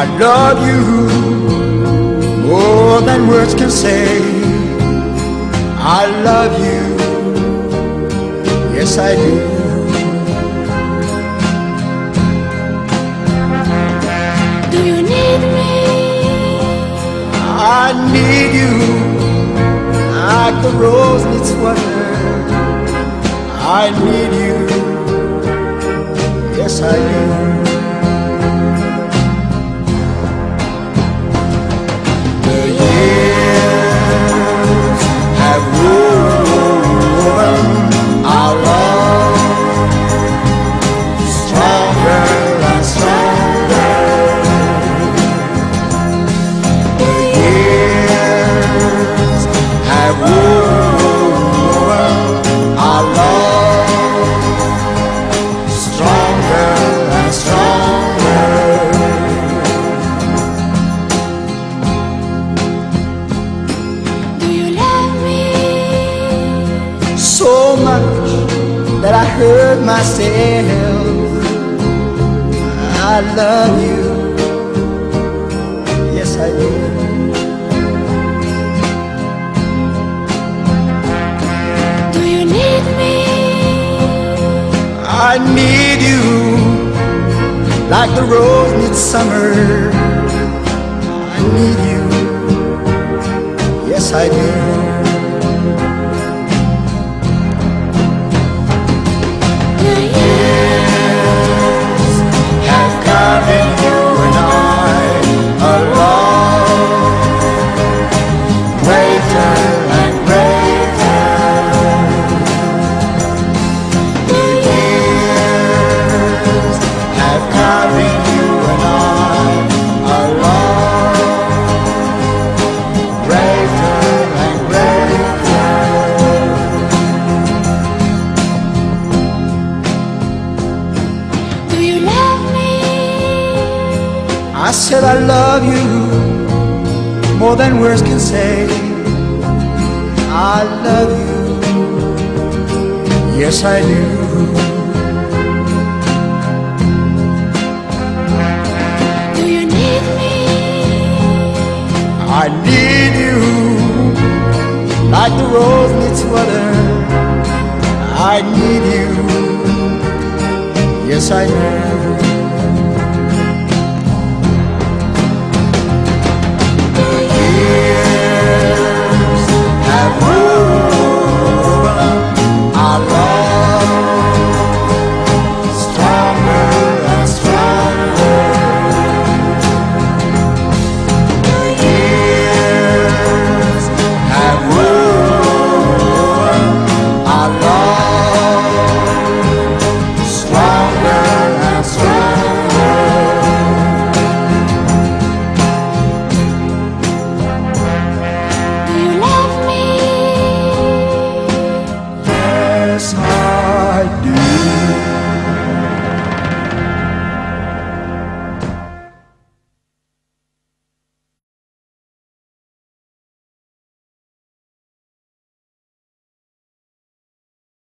I love you more than words can say. I love you, yes I do. Do you need me? I need you like the rose needs water. I need you, yes I do. The years have woven our love stronger and stronger. The years have woven our love stronger and stronger. Do you love me? So much that I hurt myself. I love you, yes I do. Do you need me? I need you like the rose needs summer. I need you, yes I do. The years Have carried you and I a love greater and greater. The years have carried you and I a love greater and greater. Do you love me? I said I love you more than words can say. I love you, yes I do. Do you need me? I need you like the rose needs water. I need you, yes I do.